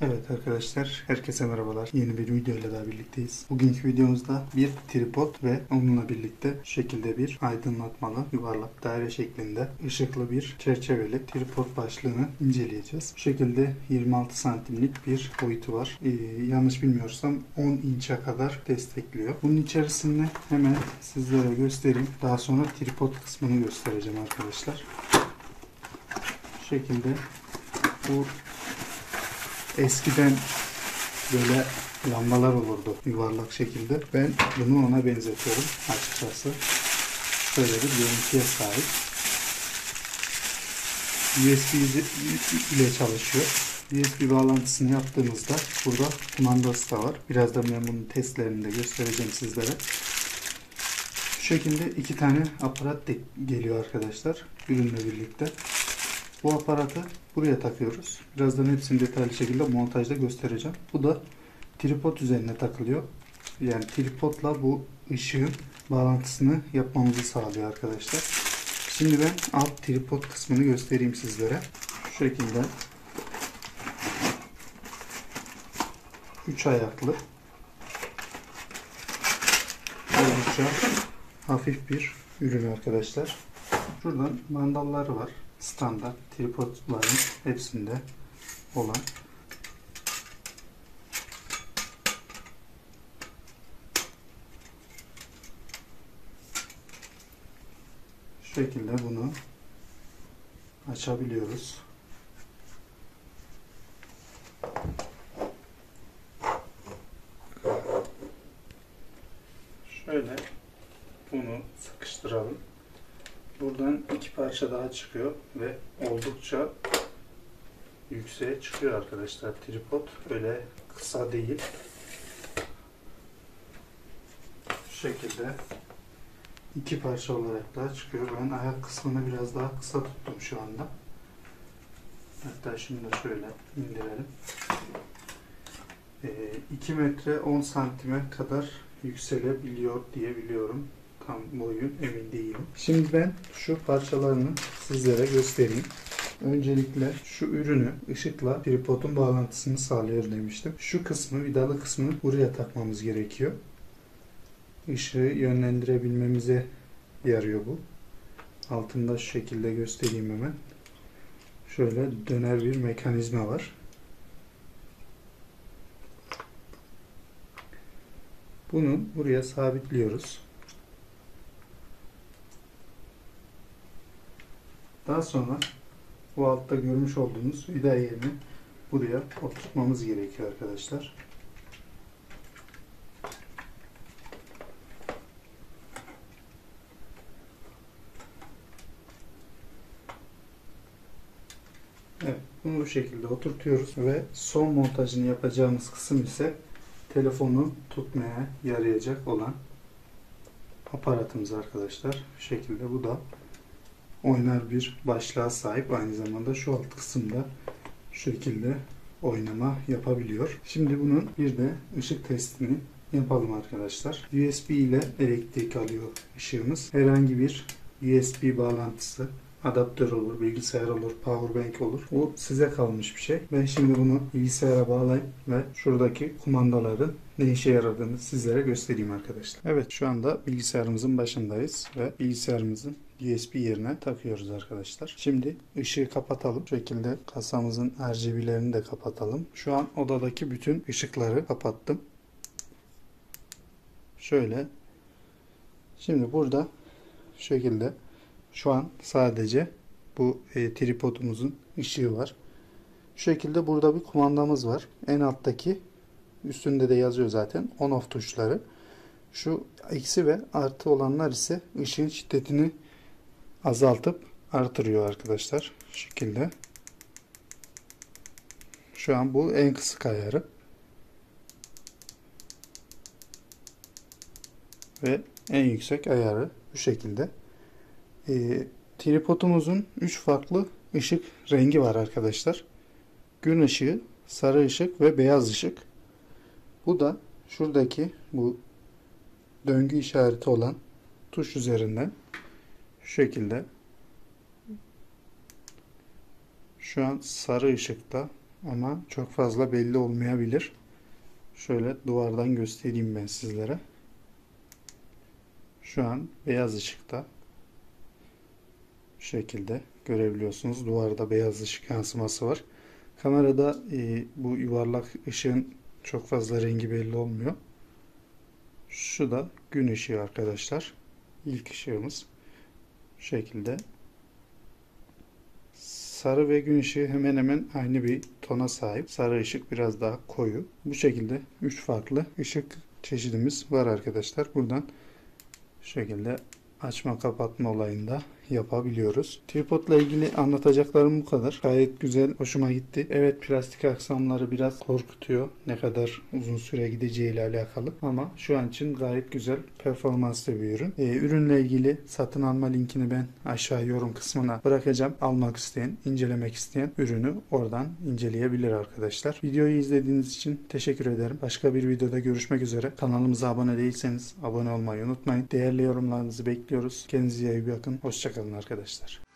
Evet arkadaşlar, herkese merhabalar. Yeni bir video ile daha birlikteyiz. Bugünkü videomuzda bir tripod ve onunla birlikte şu şekilde bir aydınlatmalı, yuvarlak daire şeklinde ışıklı bir çerçeveli tripod başlığını inceleyeceğiz. Bu şekilde 26 santimlik bir boyutu var. Yanlış bilmiyorsam 10 inçe kadar destekliyor. Bunun içerisinde hemen sizlere göstereyim. Daha sonra tripod kısmını göstereceğim arkadaşlar. Bu şekilde bu eskiden böyle lambalar olurdu yuvarlak şekilde. Ben bunu ona benzetiyorum açıkçası. Şöyle bir görüntüye sahip. USB ile çalışıyor. USB bağlantısını yaptığımızda burada kumandası da var. Birazdan ben bunun testlerini de göstereceğim sizlere. Bu şekilde iki tane aparat de geliyor arkadaşlar ürünle birlikte. Bu aparatı buraya takıyoruz. Birazdan hepsini detaylı şekilde montajda göstereceğim. Bu da tripod üzerine takılıyor. Yani tripodla bu ışığın bağlantısını yapmamızı sağlıyor arkadaşlar. Şimdi ben alt tripod kısmını göstereyim sizlere. Şu şekilde 3 ayaklı oldukça hafif bir ürün arkadaşlar. Şuradan mandalları var. Standart tripodların hepsinde olan. Şu şekilde bunu açabiliyoruz. Şöyle bunu sıkıştıralım. Buradan iki parça daha çıkıyor ve oldukça yükseğe çıkıyor arkadaşlar tripod. Öyle kısa değil. Şu şekilde iki parça olarak daha çıkıyor. Ben ayak kısmını biraz daha kısa tuttum şu anda. Hatta şimdi de şöyle indirelim. 2 metre 10 santime kadar yükselebiliyor diye biliyorum. Tam boyu emin değilim. Şimdi ben şu parçalarını sizlere göstereyim. Öncelikle şu ürünü ışıkla tripodun bağlantısını sağlıyor demiştim. Şu kısmı, vidalı kısmını buraya takmamız gerekiyor. Işığı yönlendirebilmemize yarıyor bu. Altında şu şekilde göstereyim hemen. Şöyle döner bir mekanizma var. Bunu buraya sabitliyoruz. Daha sonra bu altta görmüş olduğunuz vida yerini buraya oturtmamız gerekiyor arkadaşlar. Evet, bunu bu şekilde oturtuyoruz ve son montajını yapacağımız kısım ise telefonu tutmaya yarayacak olan aparatımız arkadaşlar. Bu şekilde bu da oynar bir başlığa sahip. Aynı zamanda şu alt kısımda şu şekilde oynama yapabiliyor. Şimdi bunun bir de ışık testini yapalım arkadaşlar. USB ile elektrik alıyor ışığımız. Herhangi bir USB bağlantısı, adaptör olur, bilgisayar olur, powerbank olur. Bu size kalmış bir şey. Ben şimdi bunu bilgisayara bağlayayım ve şuradaki kumandaların ne işe yaradığını sizlere göstereyim arkadaşlar. Evet, şu anda bilgisayarımızın başındayız ve bilgisayarımızın USB yerine takıyoruz arkadaşlar. Şimdi ışığı kapatalım. Bu şekilde kasamızın RGB'lerini de kapatalım. Şu an odadaki bütün ışıkları kapattım. Şöyle. Şimdi burada şu şekilde şu an sadece bu tripodumuzun ışığı var. Şu şekilde burada bir kumandamız var. En alttaki, üstünde de yazıyor zaten, on off tuşları. Şu eksi ve artı olanlar ise ışığın şiddetini azaltıp artırıyor arkadaşlar. Şu şekilde. Şu an bu en kısık ayarı. Ve en yüksek ayarı bu şekilde. Tripodumuzun 3 farklı ışık rengi var arkadaşlar. Gün ışığı, sarı ışık ve beyaz ışık. Bu da şuradaki bu döngü işareti olan tuş üzerinden şu şekilde şu an sarı ışıkta ama çok fazla belli olmayabilir. Şöyle duvardan göstereyim ben sizlere. Şu an beyaz ışıkta. Şu şekilde görebiliyorsunuz. Duvarda beyaz ışık yansıması var. Kamerada bu yuvarlak ışığın çok fazla rengi belli olmuyor. Şu da gün ışığı arkadaşlar. İlk ışığımız. Şu şekilde. Sarı ve gün ışığı hemen hemen aynı bir tona sahip. Sarı ışık biraz daha koyu. Bu şekilde 3 farklı ışık çeşidimiz var arkadaşlar. Buradan şu şekilde açma kapatma olayında yapabiliyoruz. Tripodla ilgili anlatacaklarım bu kadar. Gayet güzel, hoşuma gitti. Evet, plastik aksamları biraz korkutuyor. Ne kadar uzun süre gideceğiyle alakalı. Ama şu an için gayet güzel, performanslı bir ürün. Ürünle ilgili satın alma linkini ben aşağı yorum kısmına bırakacağım. Almak isteyen, incelemek isteyen ürünü oradan inceleyebilir arkadaşlar. Videoyu izlediğiniz için teşekkür ederim. Başka bir videoda görüşmek üzere. Kanalımıza abone değilseniz abone olmayı unutmayın. Değerli yorumlarınızı bekliyoruz. Kendinize iyi bakın. Hoşça kalın arkadaşlar.